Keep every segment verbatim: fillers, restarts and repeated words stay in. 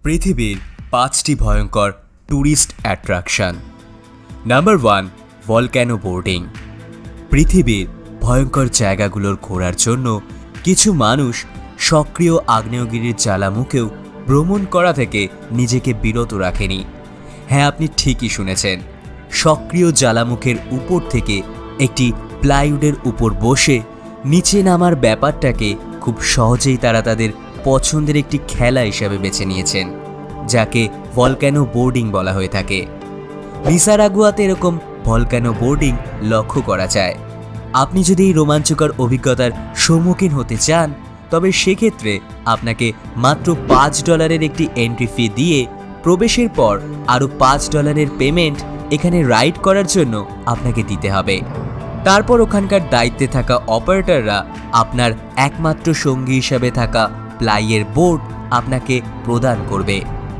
পৃথিবীর পাঁচটি ভয়ঙ্কর tourist attraction. Number one, volcano boarding. পৃথিবীর ভয়ঙ্কর জায়গাগুলোর ঘোরার জন্য কিছু মানুষ সক্রিয় আগ্নেয়গিরির জ্বালামুখেও ভ্রমণ করা থেকে নিজেকে বিরত রাখেনি। হ্যাঁ, আপনি ঠিকই শুনেছেন, সক্রিয় জ্বালামুখের উপর থেকে একটি প্লাইউডের উপর বসে নিচে নামার ব্যাপারটাকে খুব সহজেই তারা তাদের পছন্দের একটি খেলা হিসাবে বেছে নিয়েছেন, যাকে ভলক্যানো বোর্ডিং বলা হয়ে থাকে। নিসারাগুয়াতে এরকম ভলক্যানো বোর্ডিং লক্ষ্য করা যায়। আপনি যদি এই রোমাঞ্চকর অভিজ্ঞতার সম্মুখীন হতে চান, তবে সেক্ষেত্রে আপনাকে মাত্র পাঁচ ডলারের একটি এন্ট্রি ফি দিয়ে প্রবেশের পর আরও পাঁচ ডলারের পেমেন্ট এখানে রাইড করার জন্য আপনাকে দিতে হবে। তারপর ওখানকার দায়িত্বে থাকা অপারেটররা আপনার একমাত্র সঙ্গী হিসাবে থাকা প্লাইয়ের বোর্ড আপনাকে প্রদান করবে।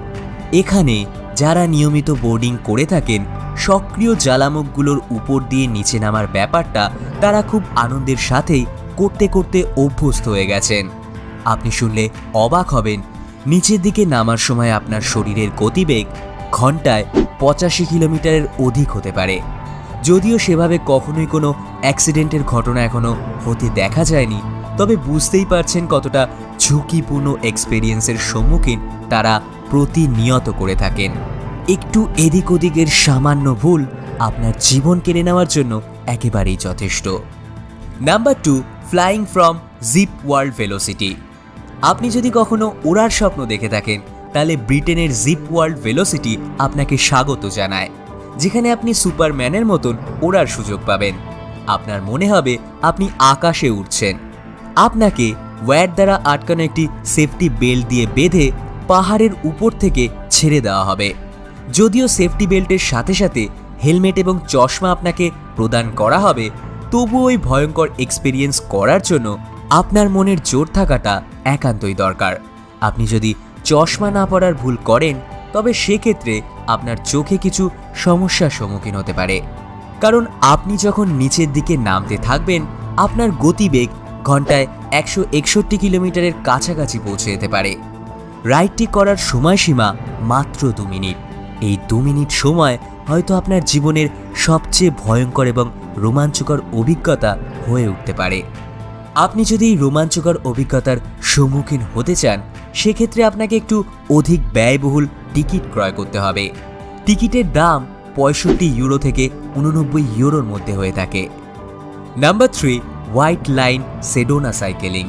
এখানে যারা নিয়মিত বোর্ডিং করে থাকেন, সক্রিয় জ্বালামুখগুলোর উপর দিয়ে নিচে নামার ব্যাপারটা তারা খুব আনন্দের সাথেই করতে করতে অভ্যস্ত হয়ে গেছেন। আপনি শুনলে অবাক হবেন, নিচের দিকে নামার সময় আপনার শরীরের গতিবেগ ঘন্টায় পঁচাশি কিলোমিটারের অধিক হতে পারে। যদিও সেভাবে কখনোই কোনো অ্যাক্সিডেন্টের ঘটনা এখনো হতে দেখা যায়নি, তবে বুঝতেই পারছেন কতটা ঝুঁকিপূর্ণ এক্সপেরিয়েন্সের সম্মুখীন তারা প্রতিনিয়ত করে থাকেন। একটু এদিক ওদিকের সামান্য ভুল আপনার জীবন কেড়ে নেওয়ার জন্য একেবারেই যথেষ্ট। Number two, flying from Zip World Velocity. আপনি যদি কখনো ওড়ার স্বপ্ন দেখে থাকেন, তাহলে ব্রিটেনের জিপ ওয়ার্ল্ড ভেলোসিটি আপনাকে স্বাগত জানায়, যেখানে আপনি সুপারম্যানের মতন ওড়ার সুযোগ পাবেন। আপনার মনে হবে আপনি আকাশে উঠছেন। আপনাকে ওয়্যার দ্বারা আটকানো একটি সেফটি বেল্ট দিয়ে বেঁধে পাহাড়ের উপর থেকে ছেড়ে দেওয়া হবে। যদিও সেফটি বেল্টের সাথে সাথে হেলমেট এবং চশমা আপনাকে প্রদান করা হবে, তবুও ওই ভয়ঙ্কর এক্সপেরিয়েন্স করার জন্য আপনার মনের জোর থাকাটা একান্তই দরকার। আপনি যদি চশমা না পরার ভুল করেন, তবে সেক্ষেত্রে আপনার চোখে কিছু সমস্যার সম্মুখীন হতে পারে। কারণ আপনি যখন নিচের দিকে নামতে থাকবেন, আপনার গতিবেগ ঘন্টায় একশো একষট্টি কিলোমিটারের কাছাকাছি পৌঁছে যেতে পারে। রাইডটি করার সময়সীমা মাত্র দু মিনিট। এই দু মিনিট সময় হয়তো আপনার জীবনের সবচেয়ে ভয়ঙ্কর এবং রোমাঞ্চকর অভিজ্ঞতা হয়ে উঠতে পারে। আপনি যদি এই রোমাঞ্চকর অভিজ্ঞতার সম্মুখীন হতে চান, সেক্ষেত্রে আপনাকে একটু অধিক ব্যয়বহুল টিকিট ক্রয় করতে হবে। টিকিটের দাম পঁয়ষট্টি ইউরো থেকে উননব্বই ইউরোর মধ্যে হয়ে থাকে। Number three, white line Sedona cycling.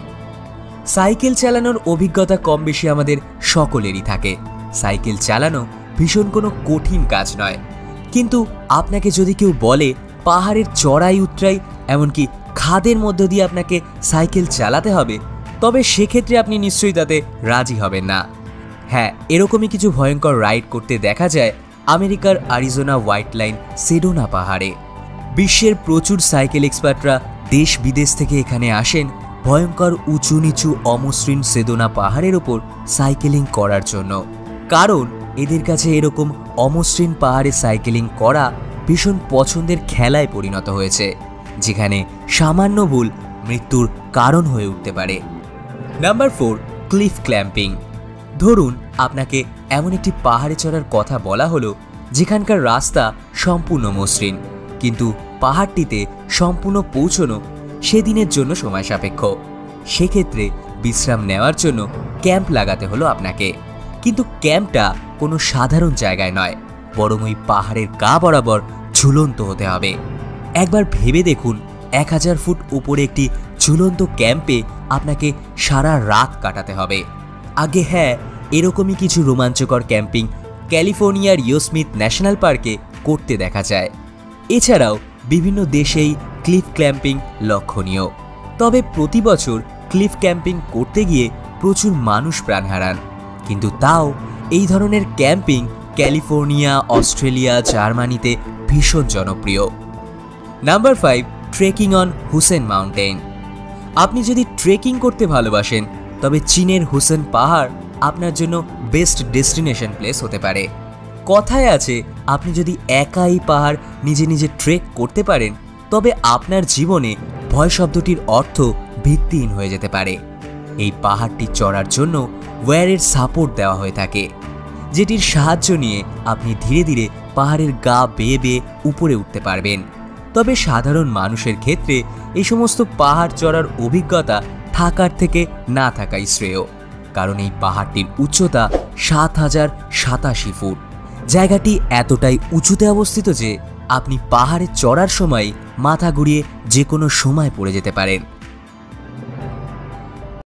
Cycle চালানোর অভিজ্ঞতা কম বেশি আমাদের সকলেরই থাকে। সাইকেল চালানো ভীষণ কোনো কঠিন কাজ নয়, কিন্তু আপনাকে যদি কেউ বলে পাহাড়ের চড়াই উতরাই এমনকি খাদের মধ্য দিয়ে আপনাকে সাইকেল চালাতে হবে, তবে সেক্ষেত্রে আপনি নিশ্চয়ই তাতে রাজি হবেন না। হ্যাঁ, এরকমই কিছু ভয়ঙ্কর রাইড করতে দেখা যায় আমেরিকার আরিজোনা হোয়াইট লাইন সেডোনা পাহাড়ে। বিশ্বের প্রচুর সাইকেল এক্সপার্টরা দেশ বিদেশ থেকে এখানে আসেন ভয়ঙ্কর উঁচু নিচু অমসৃণ সেদোনা পাহাড়ের ওপর সাইকেলিং করার জন্য। কারণ এদের কাছে এরকম অমসৃণ পাহাড়ে সাইকেলিং করা ভীষণ পছন্দের খেলায় পরিণত হয়েছে, যেখানে সামান্য ভুল মৃত্যুর কারণ হয়ে উঠতে পারে। Number four, cliff camping. ধরুন আপনাকে এমন একটি পাহাড়ে চড়ার কথা বলা হলো যেখানকার রাস্তা সম্পূর্ণ মসৃণ, কিন্তু পাহাড়টিতে সম্পূর্ণ পৌঁছানো সেদিনের জন্য সময় সাপেক্ষ। সেক্ষেত্রে বিশ্রাম নেওয়ার জন্য ক্যাম্প লাগাতে হলো আপনাকে। কিন্তু ক্যাম্পটা কোনো সাধারণ জায়গায় নয়, বরং ওই পাহাড়ের গা বরাবর ঝুলন্ত হতে হবে। একবার ভেবে দেখুন, এক হাজার ফুট উপরে একটি ঝুলন্ত ক্যাম্পে আপনাকে সারা রাত কাটাতে হবে। আগে হ্যাঁ, এরকমই কিছু রোমাঞ্চকর ক্যাম্পিং ক্যালিফোর্নিয়ার ইয়োসমিথ ন্যাশনাল পার্কে করতে দেখা যায়। এছাড়াও বিভিন্ন দেশেই ক্লিফ ক্ল্যাম্পিং লক্ষণীয়। তবে প্রতি বছর ক্লিফ ক্যাম্পিং করতে গিয়ে প্রচুর মানুষ প্রাণ হারান, কিন্তু তাও এই ধরনের ক্যাম্পিং ক্যালিফোর্নিয়া, অস্ট্রেলিয়া, জার্মানিতে ভীষণ জনপ্রিয়। Number five, trekking on Huashan mountain. আপনি যদি ট্রেকিং করতে ভালোবাসেন, তবে চীনের হুসেন পাহাড় আপনার জন্য বেস্ট ডেস্টিনেশন প্লেস হতে পারে। কথায় আছে, আপনি যদি একা এই পাহাড় নিজে নিজে ট্রেক করতে পারেন, তবে আপনার জীবনে ভয় শব্দটির অর্থ ভিত্তিহীন হয়ে যেতে পারে। এই পাহাড়টি চড়ার জন্য ওয়্যারের সাপোর্ট দেওয়া হয়ে থাকে। যেটির সাহায্য নিয়ে আপনি ধীরে ধীরে পাহাড়ের গা বেয়ে বেয়ে উপরে উঠতে পারবেন। তবে সাধারণ মানুষের ক্ষেত্রে এই সমস্ত পাহাড় চড়ার অভিজ্ঞতা থাকার থেকে না থাকাই শ্রেয়, কারণ এই পাহাড়টির উচ্চতা সাত হাজার সাতাশি ফুট। জায়গাটি এতটাই উঁচুতে অবস্থিত যে আপনি পাহাড়ে চড়ার সময় মাথা ঘুরিয়ে যে কোনো সময় পড়ে যেতে পারেন।